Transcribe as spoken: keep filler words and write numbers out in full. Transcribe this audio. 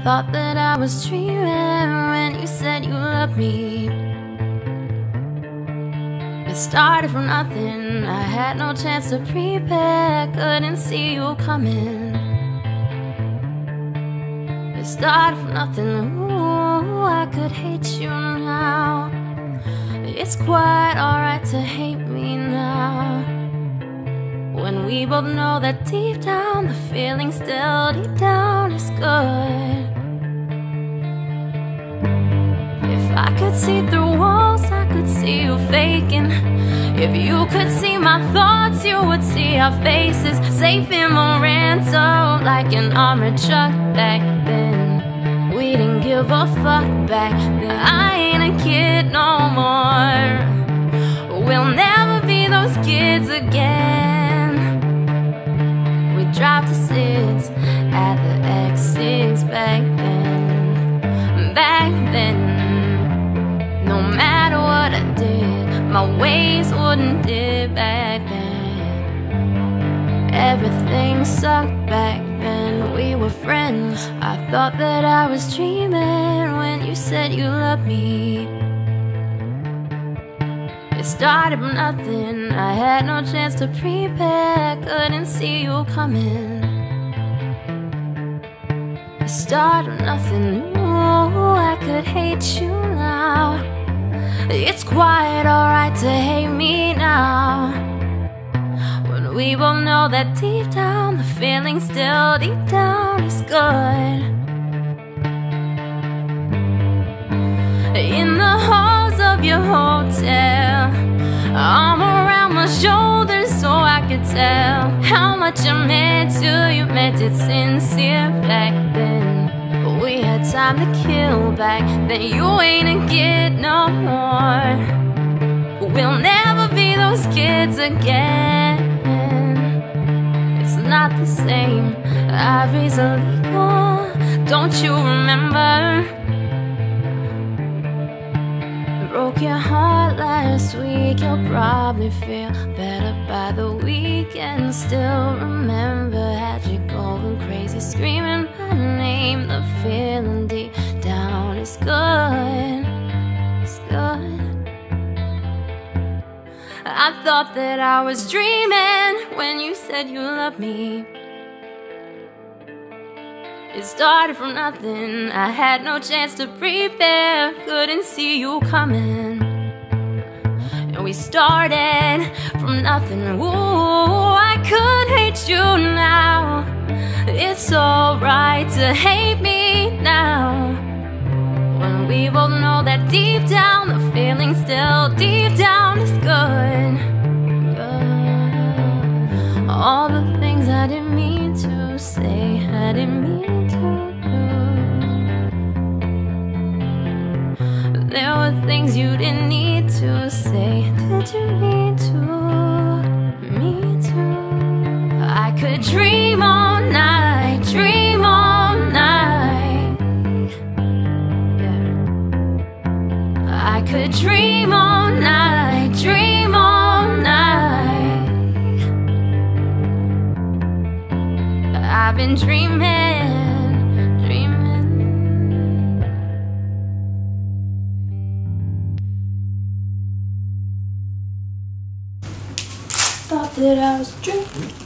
thought that I was dreaming when you said you loved me. It started from nothing, I had no chance to prepare, couldn't see you coming. It started from nothing, ooh, I could hate you now. It's quite alright to hate me now, when we both know that deep down the feeling still deep down is good. If I could see through walls, I could see you faking. If you could see my thoughts, you would see our faces, safe in my rental like an armored truck. Back then we didn't give a fuck. Back then I ain't a kid no more. We'll never be those kids again. We drive to six at the X six back then. Back then, no matter what I did, my ways wouldn't dip back then. Everything sucked back then, we were friends. I thought that I was dreaming when you said you loved me. It started from nothing, I had no chance to prepare, couldn't see you coming. It started from nothing, ooh, I could hate you now. It's quite alright to hate me now, when we both know that deep down the feeling still deep down is good. In the halls of your hotel, arm around my shoulders so I could tell how much I meant to you, meant it sincere back then. We had time to kill back then, you ain't a kid no more. We'll never be those kids again. It's not the same, Ivory's illegal, don't you remember? Broke your heart last week, you'll probably feel better by the weekend. Still remember, had you going crazy, screaming my name. The feeling deep down is good, it's good. I thought that I was dreaming when you said you loved me. It started from nothing, I had no chance to prepare, couldn't see you coming. And we started from nothing, ooh, I could hate you now. It's alright to hate me now, when we both know that deep down the feeling still deep down is good, good. All the things I didn't mean to say, I didn't mean to do. There were things you didn't need to say, did you need to, me too. I could dream all night, dream all night, yeah. I could dream all night, dream all night. I've been dreaming, dreaming. Thought that I was dreaming.